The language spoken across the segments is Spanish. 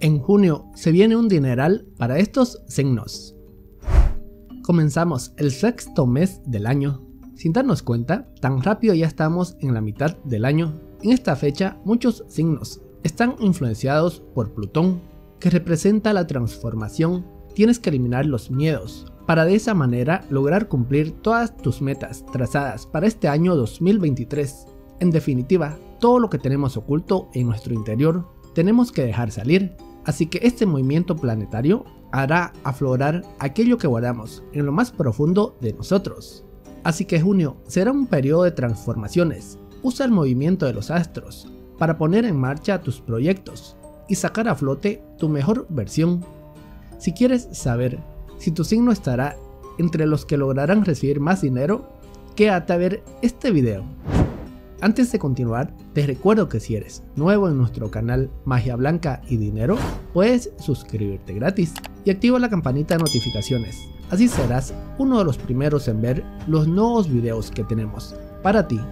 En junio se viene un dineral para estos signos. Comenzamos el sexto mes del año. Sin darnos cuenta, tan rápido ya estamos en la mitad del año. En esta fecha, muchos signos están influenciados por Plutón, que representa la transformación. Tienes que eliminar los miedos, para de esa manera lograr cumplir todas tus metas trazadas para este año 2023. En definitiva, todo lo que tenemos oculto en nuestro interior, tenemos que dejar salir. Así que este movimiento planetario hará aflorar aquello que guardamos en lo más profundo de nosotros. Así que junio será un periodo de transformaciones. Usa el movimiento de los astros para poner en marcha tus proyectos y sacar a flote tu mejor versión. Si quieres saber si tu signo estará entre los que lograrán recibir más dinero, quédate a ver este video. Antes de continuar, te recuerdo que si eres nuevo en nuestro canal Magia Blanca y Dinero, puedes suscribirte gratis y activa la campanita de notificaciones. Así serás uno de los primeros en ver los nuevos videos que tenemos para ti.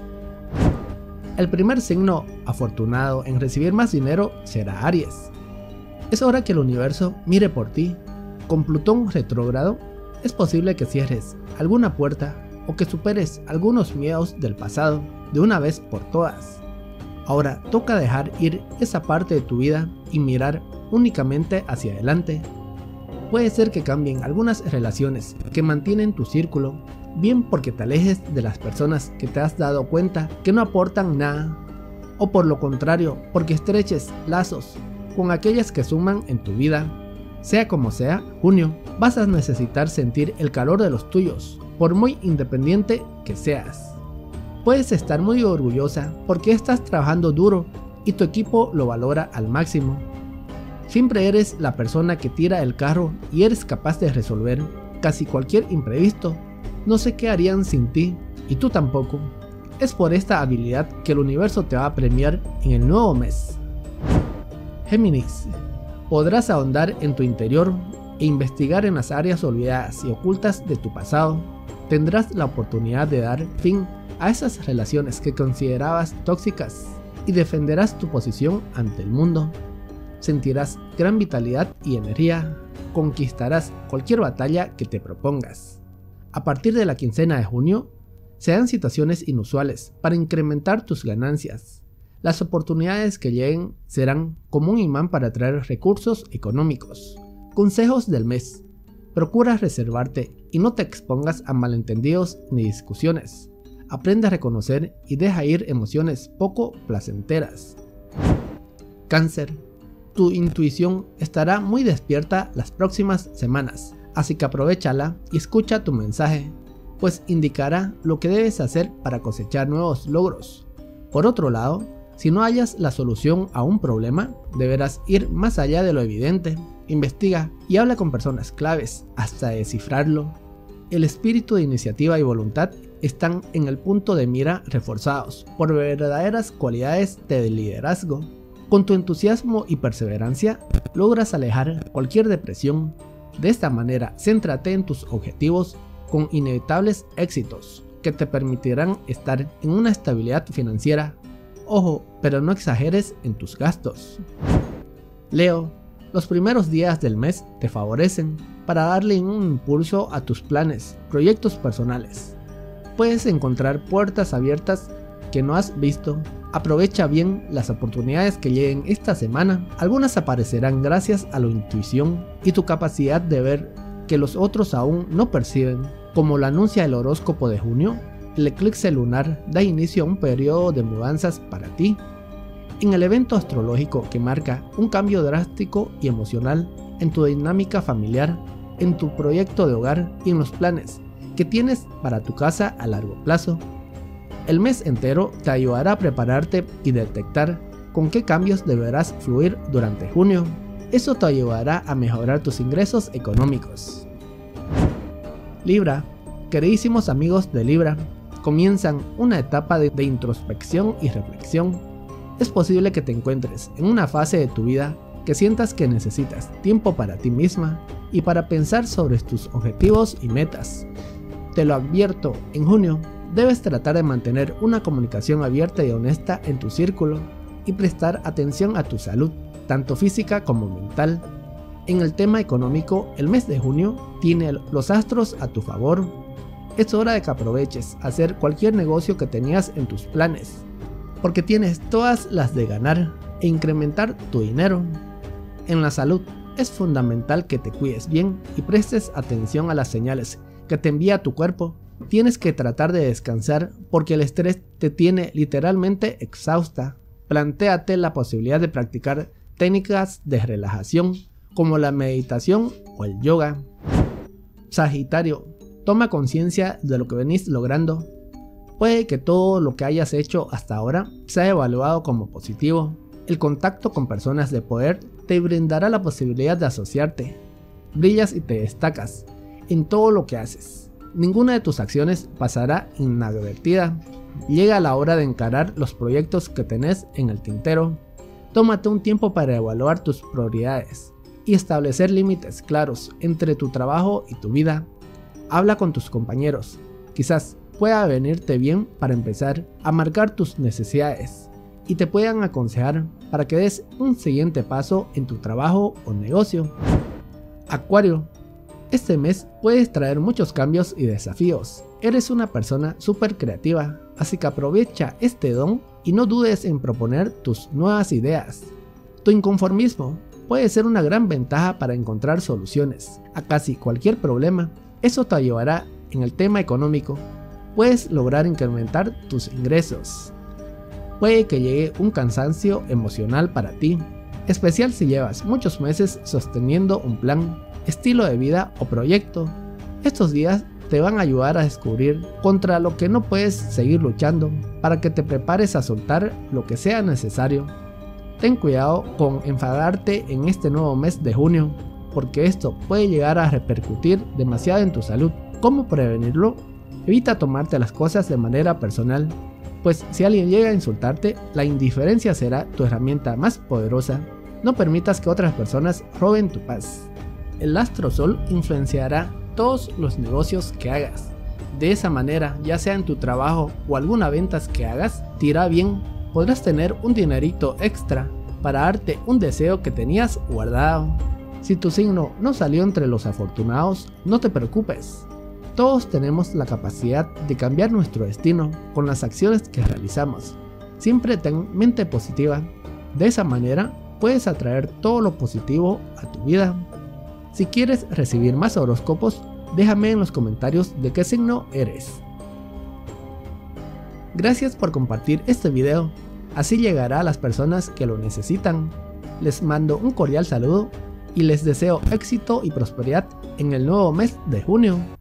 El primer signo afortunado en recibir más dinero será Aries. Es hora que el universo mire por ti. Con Plutón retrógrado, es posible que cierres alguna puerta o que superes algunos miedos del pasado de una vez por todas. Ahora toca dejar ir esa parte de tu vida y mirar únicamente hacia adelante. Puede ser que cambien algunas relaciones que mantienen tu círculo, bien porque te alejes de las personas que te has dado cuenta que no aportan nada, o por lo contrario, porque estreches lazos con aquellas que suman en tu vida. Sea como sea, junio, vas a necesitar sentir el calor de los tuyos, por muy independiente que seas. Puedes estar muy orgullosa porque estás trabajando duro y tu equipo lo valora al máximo. Siempre eres la persona que tira el carro y eres capaz de resolver casi cualquier imprevisto. No sé qué harían sin ti y tú tampoco. Es por esta habilidad que el universo te va a premiar en el nuevo mes. Géminis, podrás ahondar en tu interior e investigar en las áreas olvidadas y ocultas de tu pasado. Tendrás la oportunidad de dar fin a esas relaciones que considerabas tóxicas y defenderás tu posición ante el mundo. Sentirás gran vitalidad y energía, conquistarás cualquier batalla que te propongas. A partir de la quincena de junio, se dan situaciones inusuales para incrementar tus ganancias. Las oportunidades que lleguen serán como un imán para atraer recursos económicos. Consejos del mes: procura reservarte y no te expongas a malentendidos ni discusiones. Aprende a reconocer y deja ir emociones poco placenteras. Cáncer, tu intuición estará muy despierta las próximas semanas, así que aprovéchala y escucha tu mensaje, pues indicará lo que debes hacer para cosechar nuevos logros. Por otro lado, si no hallas la solución a un problema, deberás ir más allá de lo evidente. Investiga y habla con personas claves hasta descifrarlo. El espíritu de iniciativa y voluntad están en el punto de mira reforzados por verdaderas cualidades de liderazgo. Con tu entusiasmo y perseverancia logras alejar cualquier depresión. De esta manera, céntrate en tus objetivos con inevitables éxitos que te permitirán estar en una estabilidad financiera. Ojo, pero no exageres en tus gastos. Leo, los primeros días del mes te favorecen para darle un impulso a tus planes, proyectos personales. Puedes encontrar puertas abiertas que no has visto. Aprovecha bien las oportunidades que lleguen esta semana. Algunas aparecerán gracias a la intuición y tu capacidad de ver que los otros aún no perciben. Como lo anuncia el horóscopo de junio, el eclipse lunar da inicio a un periodo de mudanzas para ti. En el evento astrológico que marca un cambio drástico y emocional en tu dinámica familiar, en tu proyecto de hogar y en los planes que tienes para tu casa a largo plazo. El mes entero te ayudará a prepararte y detectar con qué cambios deberás fluir durante junio. Eso te ayudará a mejorar tus ingresos económicos. Libra, queridísimos amigos de Libra, comienzan una etapa de introspección y reflexión. Es posible que te encuentres en una fase de tu vida que sientas que necesitas tiempo para ti misma y para pensar sobre tus objetivos y metas. Te lo advierto, en junio debes tratar de mantener una comunicación abierta y honesta en tu círculo y prestar atención a tu salud. tanto física como mental. En el tema económico, el mes de junio tiene los astros a tu favor. Es hora de que aproveches a hacer cualquier negocio que tenías en tus planes, porque tienes todas las de ganar e incrementar tu dinero. En la salud, es fundamental que te cuides bien y prestes atención a las señales que te envía tu cuerpo. Tienes que tratar de descansar porque el estrés te tiene literalmente exhausta. Plantéate la posibilidad de practicar técnicas de relajación como la meditación o el yoga. Sagitario, toma conciencia de lo que venís logrando. Puede que todo lo que hayas hecho hasta ahora sea evaluado como positivo. El contacto con personas de poder te brindará la posibilidad de asociarte. Brillas y te destacas en todo lo que haces. Ninguna de tus acciones pasará inadvertida. Llega la hora de encarar los proyectos que tenés en el tintero. Tómate un tiempo para evaluar tus prioridades y establecer límites claros entre tu trabajo y tu vida. Habla con tus compañeros. Quizás pueda venirte bien para empezar a marcar tus necesidades y te puedan aconsejar para que des un siguiente paso en tu trabajo o negocio. Acuario, este mes puedes traer muchos cambios y desafíos. Eres una persona súper creativa, así que aprovecha este don y no dudes en proponer tus nuevas ideas. Tu inconformismo puede ser una gran ventaja para encontrar soluciones a casi cualquier problema. Eso te ayudará en el tema económico. Puedes lograr incrementar tus ingresos. Puede que llegue un cansancio emocional para ti, especial si llevas muchos meses sosteniendo un plan, estilo de vida o proyecto. Estos días te van a ayudar a descubrir contra lo que no puedes seguir luchando, para que te prepares a soltar lo que sea necesario. Ten cuidado con enfadarte en este nuevo mes de junio, porque esto puede llegar a repercutir demasiado en tu salud. ¿Cómo prevenirlo? Evita tomarte las cosas de manera personal, pues si alguien llega a insultarte, la indiferencia será tu herramienta más poderosa. No permitas que otras personas roben tu paz. El astro sol influenciará todos los negocios que hagas. De esa manera, ya sea en tu trabajo o alguna ventas que hagas, te irá bien. Podrás tener un dinerito extra para darte un deseo que tenías guardado. Si tu signo no salió entre los afortunados, no te preocupes. Todos tenemos la capacidad de cambiar nuestro destino con las acciones que realizamos. Siempre ten mente positiva. De esa manera puedes atraer todo lo positivo a tu vida. Si quieres recibir más horóscopos, déjame en los comentarios de qué signo eres. Gracias por compartir este video, así llegará a las personas que lo necesitan. Les mando un cordial saludo y les deseo éxito y prosperidad en el nuevo mes de junio.